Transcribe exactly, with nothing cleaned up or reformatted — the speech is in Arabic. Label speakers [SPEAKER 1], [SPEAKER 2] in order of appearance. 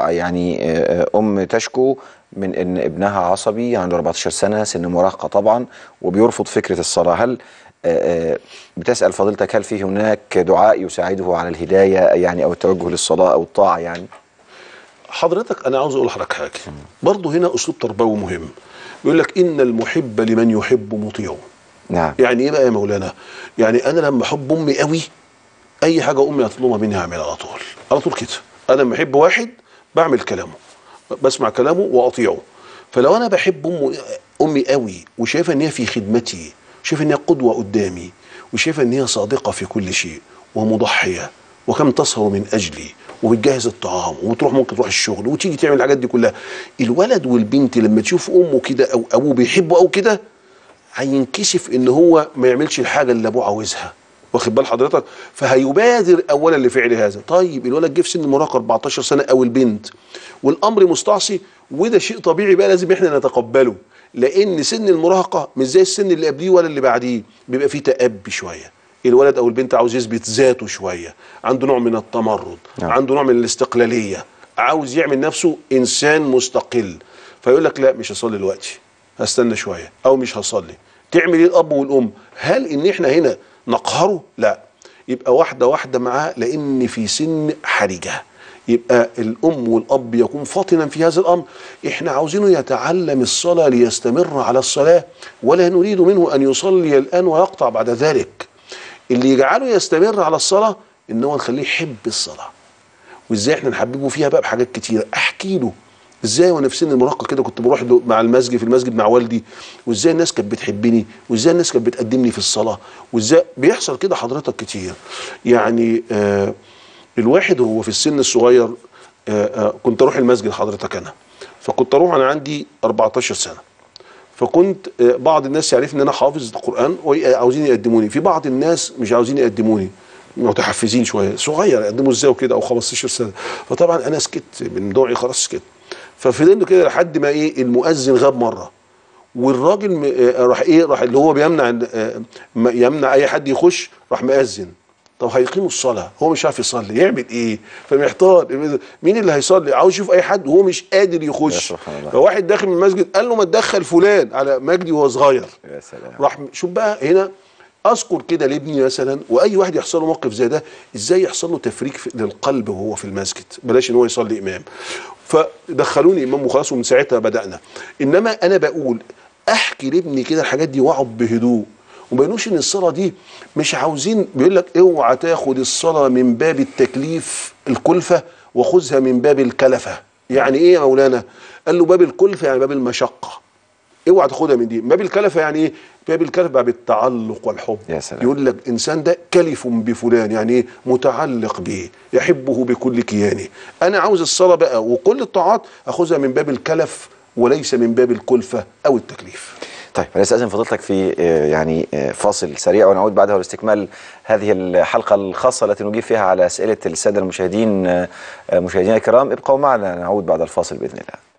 [SPEAKER 1] يعني ام تشكو من ان ابنها عصبي عنده أربعتاشر سنه، سن مراهقه طبعا، وبيرفض فكره الصلاه. هل بتسأل فضيلتك هل في هناك دعاء يساعده على الهدايه يعني او التوجه للصلاه او الطاعه؟ يعني
[SPEAKER 2] حضرتك انا عاوز اقول لحضرتك حاجه برضه هنا، اسلوب تربوي مهم. بيقول لك ان المحب لمن يحب مطيع.
[SPEAKER 1] نعم.
[SPEAKER 2] يعني ايه بقى يا مولانا؟ يعني انا لما احب امي قوي، اي حاجه امي هتطلبها مني هعملها على طول على طول كده. انا لما احب واحد بعمل كلامه، بسمع كلامه واطيعه. فلو انا بحب امي امي قوي وشايفه ان هي في خدمتي، شايفه ان هي قدوه قدامي، وشايفه ان هي صادقه في كل شيء ومضحيه، وكم تسهر من اجلي، وبتجهز الطعام، وتروح ممكن تروح الشغل وتيجي تعمل الحاجات دي كلها. الولد والبنت لما تشوف امه كده او ابوه بيحبه او كده، هينكشف ان هو ما يعملش الحاجه اللي ابوه عاوزها، واخد بال حضرتك؟ فهيبادر اولا لفعل هذا. طيب الولد جه في سن المراهقه أربعتاشر سنه او البنت، والامر مستعصي، وده شيء طبيعي بقى لازم احنا نتقبله، لان سن المراهقه مش زي السن اللي قبليه ولا اللي بعديه، بيبقى فيه تأبي شويه. الولد او البنت عاوز يثبت ذاته شويه، عنده نوع من التمرد، نعم. عنده نوع من الاستقلاليه، عاوز يعمل نفسه انسان مستقل. فيقول لك لا مش هصلي دلوقتي، هستنى شويه، او مش هصلي. تعمل ايه الاب والام؟ هل ان احنا هنا نقهره؟ لا، يبقى واحده واحده معاه، لان في سن حرجه. يبقى الام والاب يكون فاطنا في هذا الامر. احنا عاوزينه يتعلم الصلاه ليستمر على الصلاه، ولا نريد منه ان يصلي الان ويقطع بعد ذلك. اللي يجعله يستمر على الصلاه ان هو نخليه يحب الصلاه. وازاي احنا نحببه فيها بقى؟ بحاجات كتيره. احكي له ازاي وانا في سن المراهقه كده كنت بروح مع المسجد في المسجد مع والدي، وازاي الناس كانت بتحبني، وازاي الناس كانت بتقدمني في الصلاه، وازاي بيحصل كده حضرتك كتير. يعني آه الواحد وهو في السن الصغير، آه آه كنت اروح المسجد حضرتك انا، فكنت اروح انا عندي أربعتاشر سنه، فكنت آه بعض الناس يعرفني ان انا حافظ القران وعاوزين يقدموني، في بعض الناس مش عاوزين يقدموني، متحفزين شويه، صغير يقدموا ازاي وكده، او خمستاشر سنه. فطبعا انا سكت من نوعي، خلاص سكت. ففضلنا كده لحد ما ايه المؤذن غاب مره، والراجل راح ايه راح اللي هو بيمنع يمنع اي حد يخش، راح مؤذن. طب هيقيموا الصلاه، هو مش عارف يصلي، يعمل ايه؟ فمحتار مين اللي هيصلي، عاوز يشوف اي حد وهو مش قادر يخش. فواحد داخل من المسجد قال له ما تدخل فلان على مجدي وهو صغير. يا سلام. راح شوف بقى هنا، اذكر كده لابني مثلا، واي واحد يحصل له موقف زي ده ازاي يحصل له تفريج للقلب وهو في المسجد، بلاش ان هو يصلي امام. فدخلوني امام وخلاص، ومن ساعتها بدانا. انما انا بقول احكي لابني كده الحاجات دي واقعد بهدوء، وما يقولوش ان الصلاه دي مش عاوزين. بيقول لك اوعى تاخد الصلاه من باب التكليف الكلفه، وخذها من باب الكلفه. يعني ايه يا مولانا؟ قال له باب الكلفه يعني باب المشقه، اوعى تاخدها من دي. باب الكلفه يعني ايه؟ باب الكلفه باب التعلق والحب. يا سلام. يقول لك انسان ده كلف بفلان، يعني ايه؟ متعلق به، يحبه بكل كيانه. انا عاوز الصلاه بقى وكل الطاعات اخذها من باب الكلف وليس من باب الكلفه او التكليف.
[SPEAKER 1] طيب انا استاذن فضيلتك في يعني فاصل سريع، ونعود بعدها لاستكمال هذه الحلقه الخاصه التي نجيب فيها على اسئله الساده المشاهدين. مشاهدينا الكرام ابقوا معنا، نعود بعد الفاصل باذن الله.